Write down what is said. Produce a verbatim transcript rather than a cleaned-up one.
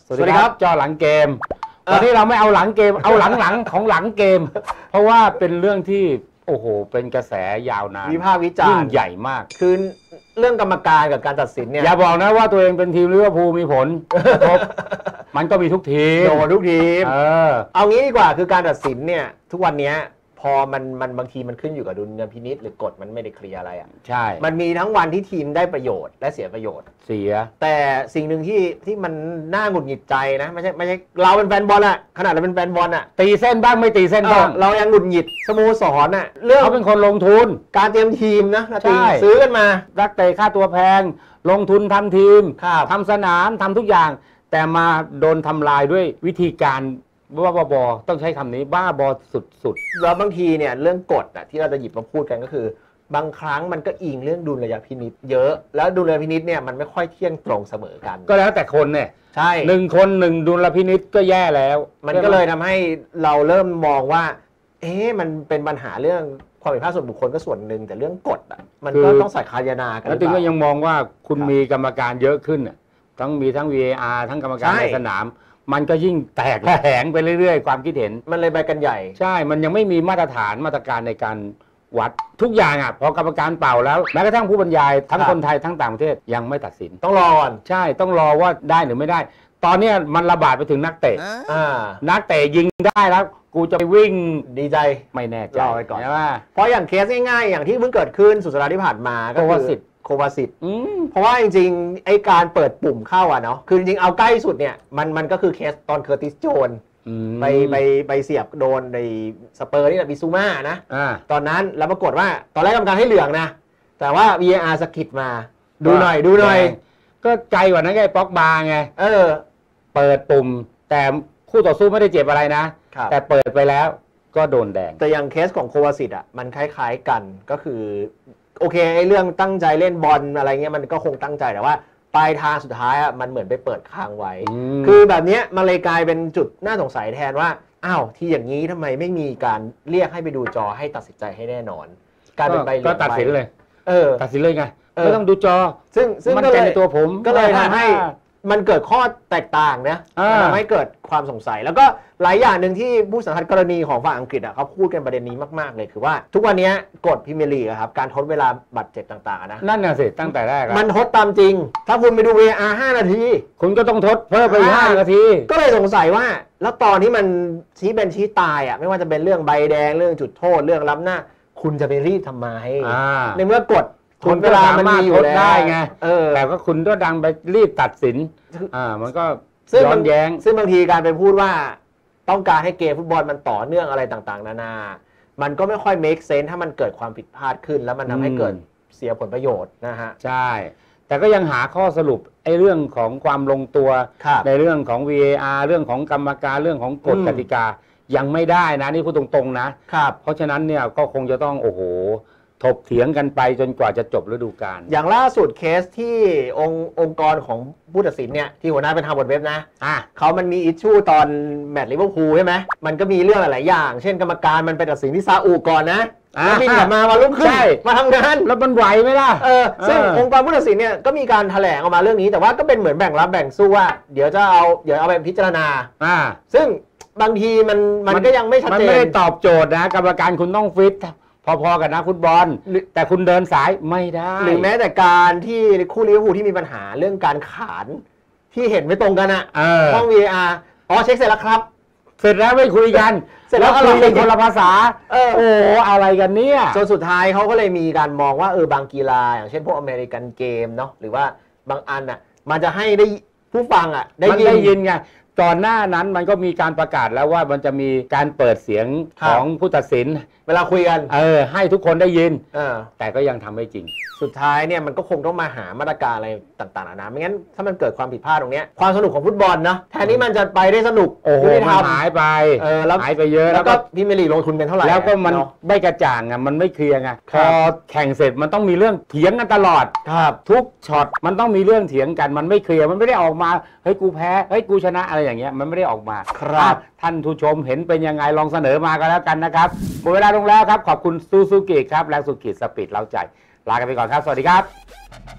สวัสดีครับจอหลังเกมตอนนี้เราไม่เอาหลังเกมเอาหลังๆของหลังเกมเพราะว่าเป็นเรื่องที่โอ้โหเป็นกระแสยาวนานวิพากษ์วิจารณ์ยิ่งใหญ่มากคือเรื่องกรรมการกับการตัดสินเนี่ยอย่าบอกนะว่าตัวเองเป็นทีมลิเวอร์พูลมีผลกระทบมันก็มีทุกทีมโดนทุกทีมเออเอางี้ดีกว่าคือการตัดสินเนี่ยทุกวันนี้พอมันมันบางทีมันขึ้นอยู่กับดุลยพินิจหรือกฎมันไม่ได้เคลียร์อะไรอ่ะใช่มันมีทั้งวันที่ทีมได้ประโยชน์และเสียประโยชน์เสียแต่สิ่งหนึ่งที่ที่มันน่าหงุดหงิดใจนะไม่ใช่ไม่ใช่เราเป็นแฟนบอลอะขนาดเราเป็นแฟนบอลอะตีเส้นบ้างไม่ตีเส้นบ้างเรายังหงุดหงิดสโมสรอะเรื่องเขาเป็นคนลงทุนการเตรียมทีมนะนะตีซื้อกันมารักเตะค่าตัวแพงลงทุนทำทีมทำสนามทำทุกอย่างแต่มาโดนทำลายด้วยวิธีการบ้าบอต้องใช้คำนี้บ้าบอสุดๆแล้วบางทีเนี่ยเรื่องกฎอะที่เราจะหยิบมาพูดกันก็คือบางครั้งมันก็อิงเรื่องดุลยพินิจเยอะแล้วดุลยพินิจเนี่ยมันไม่ค่อยเที่ยงตรงเสมอกันก็แล้วแต่คนเนี่ยใช่หนึ่งคนหนึ่งดุลพินิจก็แย่แล้วมันก็เลยทำให้เราเริ่มมองว่าเอ๊ะมันเป็นปัญหาเรื่องความผิดพลาดส่วนบุคคลก็ส่วนหนึ่งแต่เรื่องกฎอ่ะมันก็ต้องใส่คายนากันแล้วถึงก็ยังมองว่าคุณมีกรรมการเยอะขึ้นทั้งมีทั้ง วี เอ อาร์ ทั้งกรรมการในสนามมันก็ยิ่งแตกระแหงไปเรื่อยๆความคิดเห็นมันเลยไปกันใหญ่ใช่มันยังไม่มีมาตรฐานมาตรการในการวัดทุกอย่างอ่ะพอกรรมการเป่าแล้วแม้กระทั่งผู้บรรยายทั้งคนไทยทั้งต่างประเทศยังไม่ตัดสินต้องรอก่อนใช่ต้องรอว่าได้หรือไม่ได้ตอนนี้มันระบาดไปถึงนักเตะนักเตะยิงได้แล้วกูจะไปวิ่งดีใจไม่แน่ใจรอไปก่อนเพราะอย่างเคสง่ายๆอย่างที่เพิ่งเกิดขึ้นสุดสัปดาห์ที่ผ่านมาก็คือโควาสิตเพราะว่าจริงๆไอการเปิดปุ่มเข้าอ่ะเนาะคือจริงๆเอาใกล้สุดเนี่ยมันมันก็คือเคสตอนเคอร์ติสโจนไปไปไปเสียบโดนในสเปอร์นี่แหละบิซูม่านะตอนนั้นแล้วปรากฏว่าตอนแรกกรรมการให้เหลืองนะแต่ว่า วี เอ อาร์ สกิดมาดูหน่อยดูหน่อยก็ใจกว่านั้นไงป๊อกบาไงเออเปิดปุ่มแต่คู่ต่อสู้ไม่ได้เจ็บอะไรนะแต่เปิดไปแล้วก็โดนแดงแต่อย่างเคสของโควาสิตอ่ะมันคล้ายๆกันก็คือโอเคไอ้เรื่องตั้งใจเล่นบอลอะไรเงี้ยมันก็คงตั้งใจแต่ว่าปลายทางสุดท้ายอ่ะมันเหมือนไปเปิดค้างไว้คือแบบนี้มันเลยกลายเป็นจุดน่าสงสัยแทนว่าอ้าวที่อย่างนี้ทำไมไม่มีการเรียกให้ไปดูจอให้ตัดสินใจให้แน่นอนการเป็นใบเหลืองก็ตัดสินเลยเออตัดสินเลยไงไม่ต้องดูจอซึ่งซึ่งมันเป็นในตัวผมก็เลยทำให้มันเกิดข้อแตกต่างนะทำให้เกิดความสงสัยแล้วก็หลายอย่างหนึ่งที่ผู้สัมภาษณ์กรณีของฝั่งอังกฤษอ่ะเขาพูดกันประเด็นนี้มากๆเลยคือว่าทุกวันนี้กฎพรีเมียร์ลีกครับการทดเวลาบาดเจ็บต่างๆนะนั่นน่ะสิตั้งแต่แรกมันทดตามจริงถ้าคุณไปดู วี เอ อาร์ ห้านาทีคุณก็ต้องทดเพิ่มไปห้านาทีก็เลยสงสัยว่าแล้วตอนที่มันชี้เป็นชี้ตายอ่ะไม่ว่าจะเป็นเรื่องใบแดงเรื่องจุดโทษเรื่องล้ำหน้าคุณจะไปรีบทำไมในเมื่อกฎคุณเวลามันมีอยู่ได้ไงแต่ก็คุณก็ดังไปรีบตัดสินอ่ามันก็ย้อนแย้งซึ่งบางทีการไปพูดว่าต้องการให้เกมฟุตบอลมันต่อเนื่องอะไรต่างๆนานามันก็ไม่ค่อย make sense ถ้ามันเกิดความผิดพลาดขึ้นแล้วมันทำให้เกิดเสียผลประโยชน์นะฮะใช่แต่ก็ยังหาข้อสรุปไอ้เรื่องของความลงตัวในเรื่องของ วี เอ อาร์ เรื่องของกรรมการเรื่องของกฎกติกายังไม่ได้นะนี่พูดตรงๆนะเพราะฉะนั้นเนี่ยก็คงจะต้องโอ้โหถกเถียงกันไปจนกว่าจะจบฤดูกาลอย่างล่าสุดเคสที่องค์องค์กรของผู้ตัดสินเนี่ยที่หัวหน้าเป็นทำบทเว็บนะอ่ะเขามันมีอิชชูตอนแมตช์ลิเวอร์พูลใช่ไหมมันก็มีเรื่องหลายอย่างเช่นกรรมการมันไปตัดสินที่ซาอุก่อนนะแล้วบินกลับมามาลุกขึ้นมาทำงานแล้วมันไหวไหมล่ะเออซึ่งองค์กรผู้ตัดสินเนี่ยก็มีการแถลงออกมาเรื่องนี้แต่ว่าก็เป็นเหมือนแบ่งรับแบ่งสู้ว่าเดี๋ยวจะเอาเดี๋ยวเอาไปพิจารณาอ่าซึ่งบางทีมันมันก็ยังไม่ชัดเจนมันไม่ได้ตอบโจทย์นะกรรมการคุณต้องฟิตพอๆกับนักฟุตบอลแต่คุณเดินสายไม่ได้หรือแม้แต่การที่คู่ลิเวอร์พูลที่มีปัญหาเรื่องการขานที่เห็นไม่ตรงกันอะห้อง วี เอ อาร์ อ๋อเช็คเสร็จแล้วครับเสร็จแล้วไม่คุยกันเสร็จแล้วคุยกันคนละภาษาโอ้อะไรกันเนี่ยจนสุดท้ายเขาก็เลยมีการมองว่าเออบางกีฬาอย่างเช่นพวกอเมริกันเกมเนาะหรือว่าบางอันอะมันจะให้ได้ผู้ฟังอะได้ยินไงก่อนหน้านั้นมันก็มีการประกาศแล้วว่ามันจะมีการเปิดเสียงของผู้ตัดสินเวลาคุยกันเออให้ทุกคนได้ยินแต่ก็ยังทำไม่จริงสุดท้ายเนี่ยมันก็คงต้องมาหามาตรการอะไรต่างๆนะไม่งั้นถ้ามันเกิดความผิดพลาดตรงนี้ความสนุกของฟุตบอลนะแทนที่มันจะไปได้สนุกโอ้โหมันหายไปเออแล้วหายไปเยอะแล้วก็พรีเมียร์ลีกลงทุนเป็นเท่าไหร่แล้วก็มันไม่กระจ่างอ่ะมันไม่เคลียร์ไงพอแข่งเสร็จมันต้องมีเรื่องเถียงกันตลอดครับทุกช็อตมันต้องมีเรื่องเถียงกันมันไม่เคลียร์มันไม่ได้ออกมาเฮ้ยกูแพ้เฮ้ยกูชนะอะไรอย่างเงี้ยมันไม่ได้ออกมาครับท่านผู้ชมเห็นเป็นยังไงลองเสนอมากันแล้วกันนะครับหมดเวลาลงแล้วครับขอบคุณซูซูกิครับแรงสุดขีดสปีดเราใจลากันไปก่อนครับสวัสดีครับ